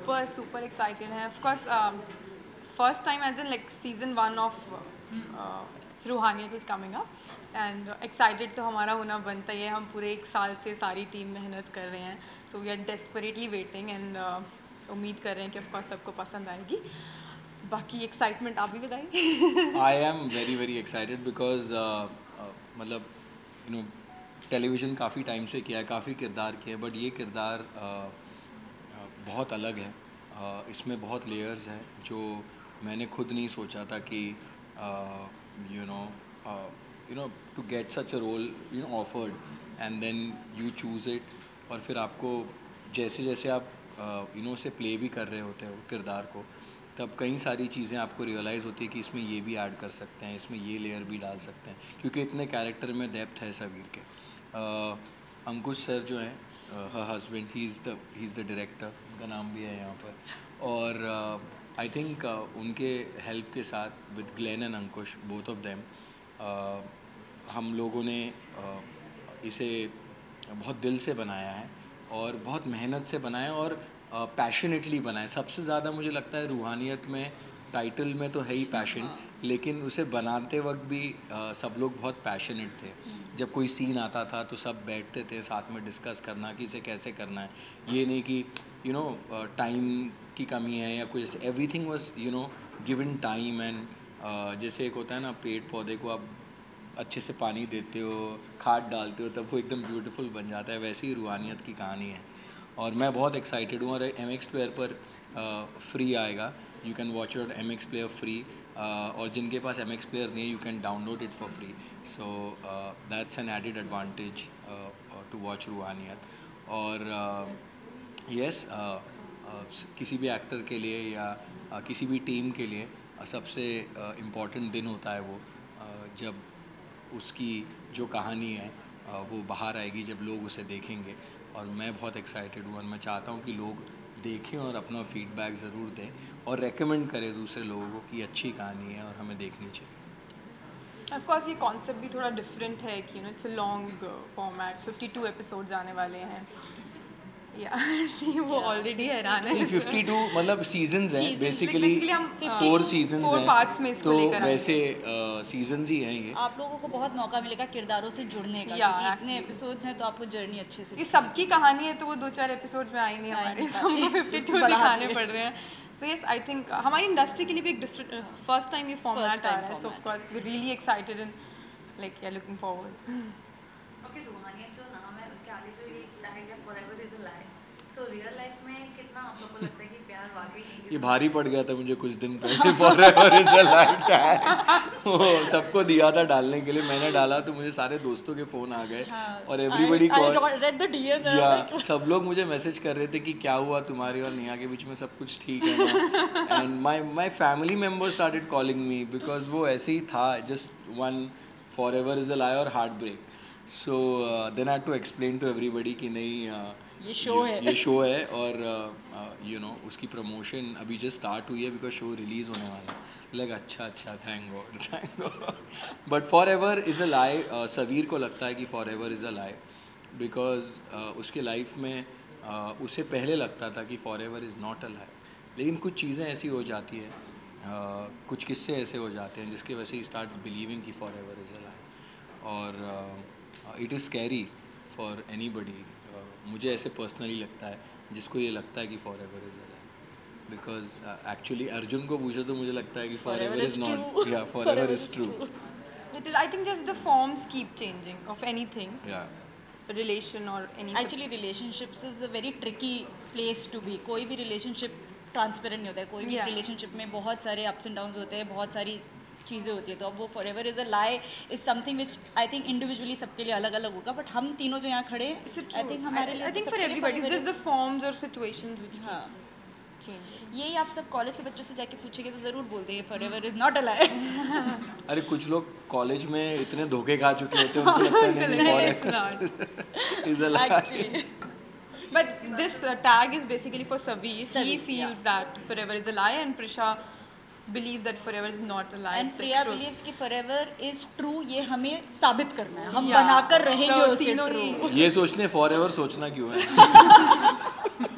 super excited हैं. Of course, first time as in like season 1 of रूहानियत is coming up. And excited तो हमारा होना बनता ही है. हम पूरे 1 साल से सारी टीम मेहनत कर रहे हैं. So we are desperately waiting and उम्मीद कर रहे हैं कि of course सबको पसंद आएगी. बाकी एक्साइटमेंट आप भी बताइए. I am very very excited because मतलब यू नो टेलीविज़न काफ़ी टाइम से किया है, काफ़ी किरदार किए हैं, बट ये किरदार बहुत अलग है. इसमें बहुत लेयर्स हैं जो मैंने खुद नहीं सोचा था कि you know to get such a role you know offered and then you choose it. और फिर आपको जैसे जैसे आप यू नो उसे प्ले भी कर रहे होते हो किरदार को, तब कई सारी चीज़ें आपको रियलाइज़ होती है कि इसमें ये भी ऐड कर सकते हैं, इसमें ये लेयर भी डाल सकते हैं, क्योंकि इतने कैरेक्टर में डेप्थ है सबीर के. अंकुश सर जो हैं her husband, he is the director, उनका नाम भी है यहाँ पर. और आई थिंक उनके हेल्प के साथ with Glen and Ankush, both of them, हम लोगों ने इसे बहुत दिल से बनाया है और बहुत मेहनत से बनाया और पैशनेटली बनाया. सबसे ज़्यादा मुझे लगता है रूहानियत में टाइटल में तो है ही पैशन, लेकिन उसे बनाते वक्त भी सब लोग बहुत पैशनेट थे. जब कोई सीन आता था तो सब बैठते थे साथ में डिस्कस करना कि इसे कैसे करना है. ये नहीं कि यू नो टाइम की कमी है या कुछ. Everything was you know given time. And जैसे एक होता है ना, पेड़ पौधे को आप अच्छे से पानी देते हो, खाद डालते हो, तब वो एकदम ब्यूटीफुल बन जाता है. वैसे ही रूहानियत की कहानी है और मैं बहुत एक्साइटेड हूँ. और MX प्लेयर पर फ्री आएगा. You can watch it MX player free. और जिनके पास MX प्लेयर नहीं है, you can download it for free. So that's an added advantage to watch Roohaniyat. और यस, किसी भी एक्टर के लिए या किसी भी टीम के लिए सबसे इम्पॉर्टेंट दिन होता है वो, जब उसकी जो कहानी है वो बाहर आएगी, जब लोग उसे देखेंगे. और मैं बहुत एक्साइटेड हूँ और मैं चाहता हूँ कि लोग देखें और अपना फीडबैक ज़रूर दें और रेकमेंड करें दूसरे लोगों को कि अच्छी कहानी है और हमें देखनी चाहिए. ऑफ कोर्स ये कॉन्सेप्ट भी थोड़ा डिफरेंट है कि it's a long format. 52 episodes आने वाले हैं. या सी वो ऑलरेडी हैरान है. 52 मतलब सीजन्स हैं बेसिकली. 4 सीजन्स हैं पार्ट्स में इसको तो लेकर वैसे सीजन्स ही हैं ये. आप लोगों को बहुत मौका मिलेगा किरदारों से जुड़ने का, क्योंकि इतने एपिसोड्स हैं तो आपको जर्नी अच्छे से. ये सबकी कहानी है तो वो 2-4 एपिसोड में आई नहीं हमारे. हमको 52 दिखाने पड़ रहे हैं. सो यस, आई थिंक हमारी इंडस्ट्री के लिए भी एक डिफरेंट फर्स्ट टाइम ये फॉर्मेट आ रहा है. So of course we really excited and like we are looking forward. Okay, Roohaniyat जो नाम है उसके आगे जो ये टैग है फॉरएवर इज अ लाइफ, तो रियल लाइफ में कितना आप लोगों को लगता है कि प्यार वाकई नहीं? ये भारी पड़ गया था मुझे कुछ दिन पहले. Forever is a life tag वो सबको दिया था डालने के लिए. मैंने डाला तो मुझे सारे दोस्तों के फ़ोन आ गए और एवरीबडी कॉल. या सब लोग मुझे मैसेज कर रहे थे कि क्या हुआ तुम्हारे और नेहा के बीच में, सब कुछ ठीक है ना. And my family members started calling me because वो ऐसे ही था, just one forever is a lie और heartbreak. So then I had to explain to everybody कि नहीं, ये शो है और यू नो उसकी प्रमोशन अभी जस्ट स्टार्ट हुई है बिकॉज शो रिलीज़ होने वाला है. लगा अच्छा thank God. But forever is a lie. Saveer को लगता है कि forever is a lie because उसके लाइफ में उसे पहले लगता था कि forever is not a lie. लेकिन कुछ चीज़ें ऐसी हो जाती है, कुछ किस्से ऐसे हो जाते हैं जिसकी वजह से ही स्टार्ट्स बिलीविंग कि फॉरएवर इज़ अ लाई. और it is scary for anybody. मुझे ऐसे पर्सनली लगता है जिसको ये लगता है कि forever is a lie, because actually Arjun को पूछो तो मुझे लगता है कि फॉरएवर इज़ नॉट. या forever is true. It is, I think just the forms keep changing of anything. Yeah. Relation or anything. Actually relationships is a very tricky place to be. कोई भी रिलेशनशिप ट्रांसपेरेंट नहीं होता है. कोई भी relationship में बहुत सारे अप्स एंड डाउन्स होते हैं, बहुत सारी चीज़ें होती है. तो अब वो forever is a lie is something which I think individually सबके लिए अलग अलग होगा. बट हम तीनों जो यहाँ खड़े हैं, आई थिंक हमारे लिए, I think for everybody it's just the forms or situations which keeps changing. यही आप सब कॉलेज के बच्चों से जाके पूछेंगे तो ज़रूर बोलते हैं forever is not a lie. अरे कुछ लोग कॉलेज में इतने धोखे खा चुके होते हैं, उनको लगता है नहीं It's not. Is a lie. Actually But this tag is basically for Saveer. He Saveer, feels that forever is a lie, and Prisha believes that forever is not a lie. And It's a Priya truth. Believes कि forever is true. ये हमें साबित करना है, हम Yeah. बनाकर रहेंगे So उसे तीनों ट्रू. ही- ये सोचने फॉरएवर सोचना क्यों है.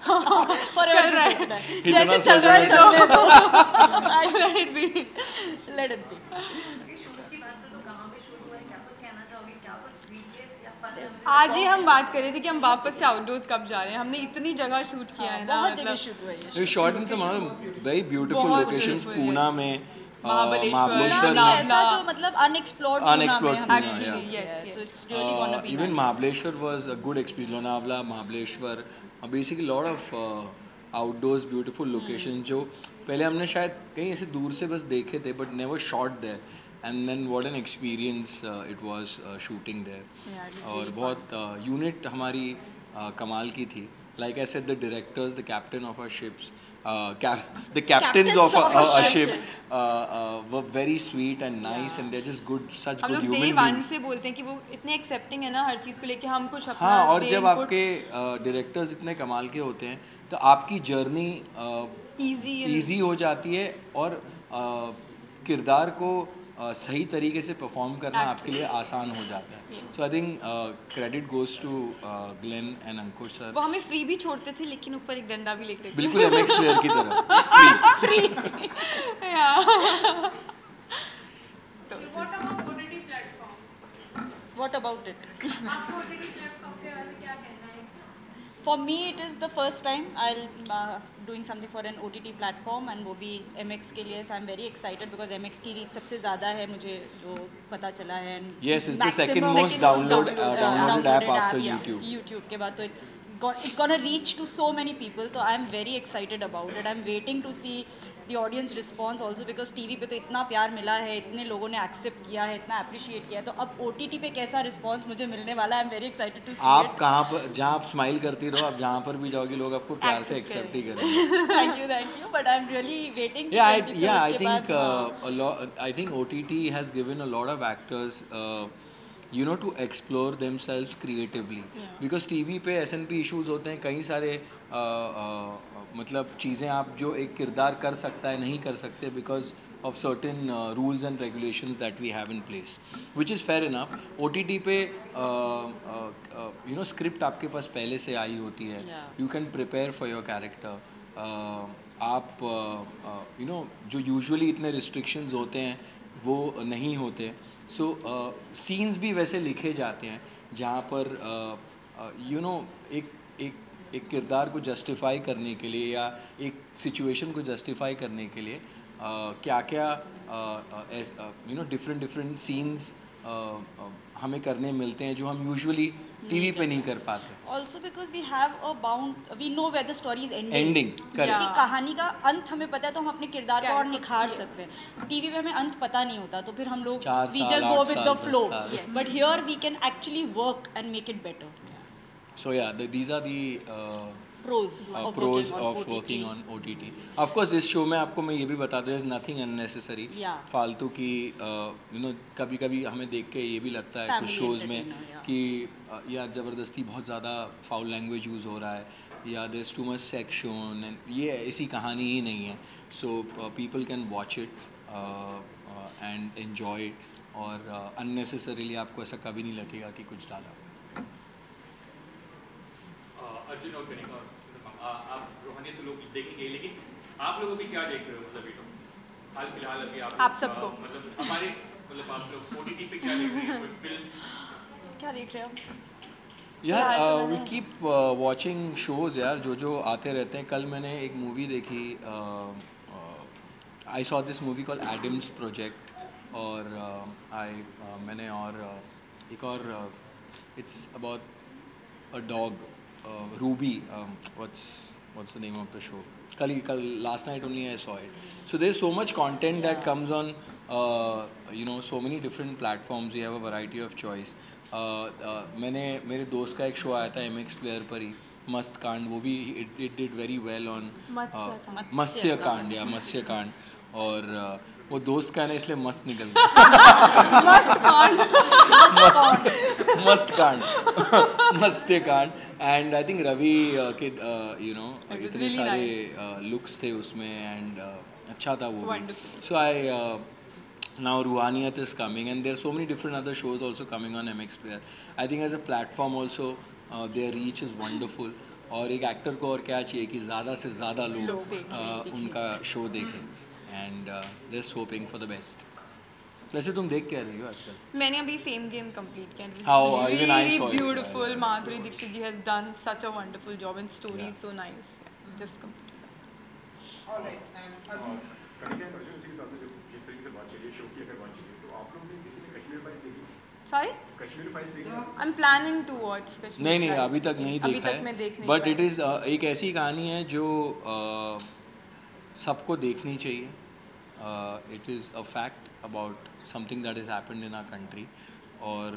Forever रहा to सोचना है। इतना जैसे चल रहा है सोचना चलने दो। Let it be. Let it be. क्योंकि शूट की बात करो तो कहाँ पे शूट हुआ है, क्या कुछ कहना चाहोगे, क्या कुछ वीकेंड्स या फन मेमोरीज? आज ही हम बात कर रहे थे कि हम वापस से आउटडोर्स कब जा रहे हैं। हमने इतनी जगह शूट किया है ना, बहुत जगह मतलब शूट हुआ है ये। We shot in some very beautiful बहुत locations. beautiful, Pune में महाबलेश्वर, महाबलेश्वर पूना भी में ऐसा जो मतलब unexplored Unexplored Pune, actually, yeah. yes, So yes. it's really gonna be even nice. Mahabaleshwar was a good experience. Lonavala, Mahabaleshwar, basically a lot of outdoors beautiful locations जो पहले हमने शायद कहीं ऐसे दूर से बस देखे थे but never shot there. And then what an experience it was shooting there. Yeah, it was और really बहुत unit हमारी कमाल की थी. Like I said, the directors, the captain of our ships, the captains of our ship were very sweet and nice, and they're just good, such हम good लोग day human one beings. से बोलते हैं कि वो इतने एक्सेप्टिंग है ना हर चीज़ को लेके, हम कुछ अपना हाँ, और दे जब input आपके डायरेक्टर्स इतने कमाल के होते हैं तो आपकी जर्नी easy हो जाती है और किरदार को सही तरीके से परफॉर्म करना आपके लिए आसान हो जाता है. So I think credit goes to Glenn and Ankush sir. वो हमें फ्री भी छोड़ते थे लेकिन ऊपर एक डंडा भी लेके बिल्कुल एमएक्स प्लेयर की तरह free. What about OTT platform? What about it? आपको OTT platform के बारे में क्या कहना है? For me, it is the first time I'll doing something for an OTT platform and वो भी MX के लिए. So I'm very excited because MX की reach सबसे ज़्यादा है मुझे जो पता चला है. And Yes, it's the maximum- second most downloaded app after YouTube. YouTube के बाद तो it's gonna reach to so many people. तो I'm very excited about it. I'm waiting to see the audience response also because TV पे तो इतना प्यार मिला है, इतने लोगों ने accept किया है, इतना appreciate किया है. तो अब OTT पे कैसा response मुझे मिलने वाला है, I'm very excited to see आप it. कहाँ पर जहाँ आप स्माइल करती रहो, आप जहाँ पर भी जाओगे लोग आपको प्यार से एक्सेप्ट ही करेंगे. Thank you. But I'm really waiting. Yeah, I 23rd के think बाद, a lot. I think OTT has given a lot of actors, to explore themselves creatively. Because TV पे SNP issues होते हैं, कई सारे मतलब चीज़ें आप जो एक किरदार कर सकता है नहीं कर सकते because of certain rules and regulations that we have in place, which is fair enough. OTT पे script आपके पास पहले से आई होती है. You can prepare for your character. आप जो यूजुअली इतने रिस्ट्रिक्शंस होते हैं वो नहीं होते. सो सीन्स भी वैसे लिखे जाते हैं जहाँ पर एक किरदार को जस्टिफाई करने के लिए या एक सिचुएशन को जस्टिफाई करने के लिए क्या डिफरेंट सीन्स हमें करने मिलते हैं जो हम यूजुअली टीवी पे नहीं कर पाते. Also because we have a we know where the story is ending. Ending, correct. कि कहानी का अंत हमें पता है तो हम अपने किरदार को और निखार सकते हैं. टीवी पे हमें अंत पता नहीं होता तो फिर हम लोग 4 we साल, just go 8 with साल, the 10 flow. साल. But here we can actually work and make it better. So yeah, these are the Pros pros of of working on OTT. Of course, इस शो में आपको मैं ये भी बता दूँ, nothing unnecessary. Yeah. फालतू की कभी-कभी हमें देख के ये भी लगता है कुछ Family शोज़ में entertainer, yeah. कि यार ज़बरदस्ती बहुत ज़्यादा फाउल लैंग्वेज यूज़ हो रहा है या there's too much sex shown, and ये ऐसी कहानी ही नहीं है. So people can watch it and enjoy it, और unnecessarily आपको ऐसा कभी नहीं लगेगा कि कुछ डाला. अर्जुन और कनिका और स्मिता, आप रूहानियत तो लोग देखेंगे लेकिन आप लोगों भी क्या देख रहे हो, मतलब ये तो हाल फिलहाल अभी आप सबको मतलब हमारे मतलब आप लोग OTT पे क्या देख रहे हैं, कोई फिल्म क्या देख रहे हो? यार वी कीप वॉचिंग शोज़ यार, जो आते रहते हैं. कल मैंने एक मूवी देखी, I saw this movie call Adams project, और मैंने और एक और it's about a dog, Ruby, what's the name of the show? Kal last night only I saw it. So there's so much content that comes on so many different platforms. We have a variety of choice. मेरे दोस्त का एक show आया था MX player पर ही, मस्त कांड. वो भी it did very well on मत्स्य कांड या मत्स्य कांड, और वो दोस्त का है ना इसलिए मस्त निकल गया. मस्त कांड मत्स्य कांड. एंड आई थिंक रवि के इतने सारे लुक्स थे उसमें, एंड अच्छा था वो भी. सो आई now Ruhaniyat is coming, and there are so many different other shows also coming on MX Player. I think as a platform also their reach is wonderful. और एक एक्टर को और क्या चाहिए कि ज़्यादा से ज़्यादा लोग देखें। उनका शो देखें and just hoping for the best. वैसे तुम देख क्या रही हो आजकल? मैंने अभी फेम गेम कंप्लीट किया। How even I saw it. Beautiful. Madhuri Dixit ji has done such a wonderful job and story is so nice. Just completed. Alright and Kanika Arjun ji के साथ जो जिस तरीके से बात चली है शो की अगर बात चली तो आप लोगों ने किसी ने कश्मीर फाइल्स देखी? सॉरी, कश्मीर फाइल्स देखी? I am planning to watch Kashmir. नहीं अभी तक नहीं देखा है, बट इट इज़ एक ऐसी कहानी है जो सबको देखनी चाहिए। It is a fact about something that is happened in our country. और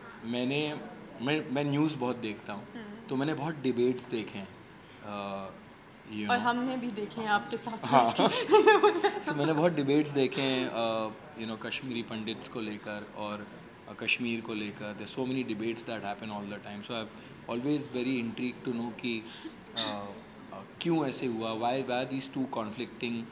मैं न्यूज़ बहुत देखता हूँ, तो मैंने बहुत डिबेट्स देखे हैं और हमने भी देखे हैं आपके साथ। हाँ so, मैंने बहुत डिबेट्स देखे हैं कश्मीरी पंडित्स को लेकर और कश्मीर को लेकर। There so many debates that happen all the time, so I have always very intrigued to know कि क्यों ऐसे हुआ, why these two conflicting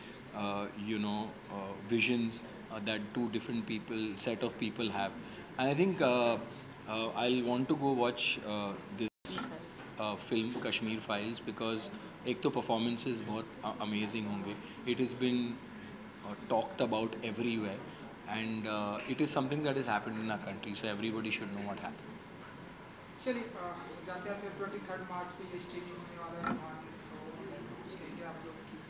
visions that two different set of people have. And I think I'll want to go watch this film Kashmir Files because एक तो performances बहुत amazing होंगे. It has been talked about everywhere and it is something that has happened in our country, so everybody should know what happened. चलिए जाते आते 23 मार्च को ये streaming होने वाला है रूहानियत, सो कुछ कहेंगे आप लोग की?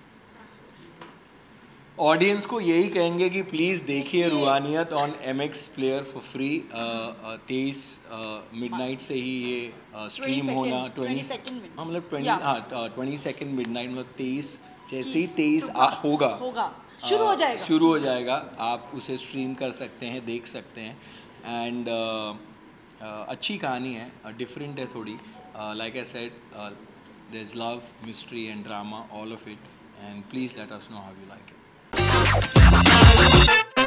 ऑडियंस को यही कहेंगे कि प्लीज़ देखिए Roohaniyat on MX player for free. 23 midnight से ही ये स्ट्रीम होना 22 मतलब 22 मिडनाइट मतलब 23 जैसे ही 23 होगा शुरू हो जाएगा आप उसे स्ट्रीम कर सकते हैं, देख सकते हैं। एंड अच्छी कहानी है, डिफरेंट है थोड़ी। Like I said there is love, mystery and drama, all of it, and please let us know how you like it.